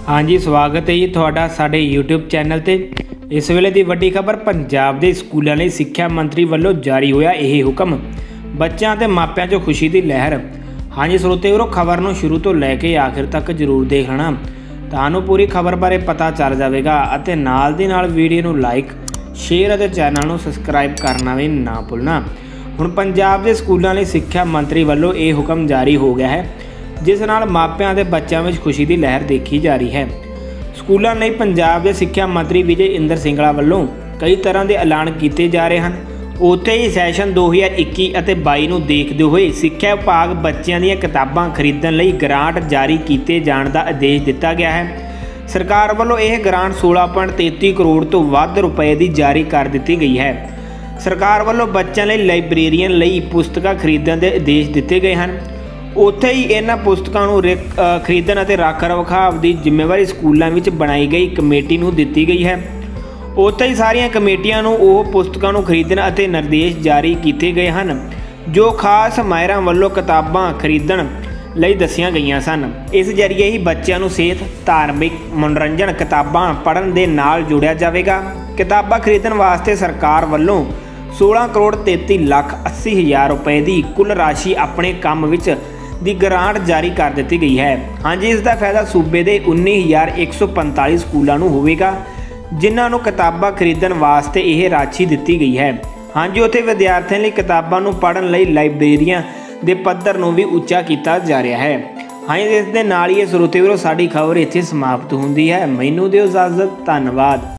हाँ जी, स्वागत है जी तुहाडा साडे यूट्यूब चैनल ते। इस वेले दी वड्डी खबर पंजाब दे स्कूलों लई सिक्ख्या मंत्री वल्लों जारी होया यह हुक्म, बच्चों ते मापियां 'चों खुशी की लहर। हाँ जी श्रोतेवीरो, खबर नूं शुरू तो लैके आखिर तक जरूर देख लेना, तुहानूं पूरी खबर बारे पता चल जाएगा। अते नाल दी नाल वीडियो नूं लाइक शेयर और चैनल नूं सबसक्राइब करना भी ना भुलना। हुण पंजाब दे स्कूलों लई सिक्ख्या मंत्री वल्लों यह हुक्म जारी हो गया है, जिस नाल मापियां ते बच्चों में खुशी की लहर देखी जा रही है। स्कूलों लई पंजाब के सिक्ख्या मंत्री विजय इंदर सिंगला वल्लों कई तरह के ऐलान किए जा रहे हैं। उत्थे ही सैशन 2021 और 22 नूं देखते हुए सिक्ख्या विभाग बच्चों दी किताबां खरीदण लई ग्रांट जारी किए जाने का आदेश दिता गया है। सरकार वल्लों यह ग्रांट 16.33 करोड़ तो वध रुपए की जारी कर दी गई है। सरकार वल्लों बच्चों लई लाइब्रेरियन लई पुस्तकां खरीदण के आदेश दिए गए हैं। उत्थे ही इन्हां पुस्तकां नूं खरीदण अते रख रखाव की जिम्मेवारी स्कूलों में बनाई गई कमेटी नूं दित्ती गई है। उत्थे ही सारियां कमेटियां नूं ओह पुस्तकां नूं खरीदण अते निर्देश जारी किए गए हैं जो खास माहिरां वल्लों किताबां खरीदण लई दस्सियां गईयां सन। इस जरिए ही बच्चों नूं सेहत, धार्मिक, मनोरंजन किताबां पढ़न दे नाल जोड़िया जावेगा। किताबां खरीदण वास्ते सरकार वल्लों 16 करोड़ 33 लाख 80 हज़ार रुपए की कुल राशि अपने काम विच दी ग्रांट जारी कर दी गई है। हाँ जी, इसका फायदा सूबे के 19,145 स्कूलों को होगा जिन्होंने किताबां खरीदण वास्ते यह राशि दी गई है। हाँ जी, उत्थे विद्यार्थियों लिए किताबां पढ़न लई लाइब्रेरियां के पद्धर नूं भी उच्चा किया जा रहा है। हाँ जी, इस दे नाल ही श्रोतेवीरो साडी खबर इत्थे समाप्त होंदी है। मैनूं दिओ इजाजत, धन्नवाद।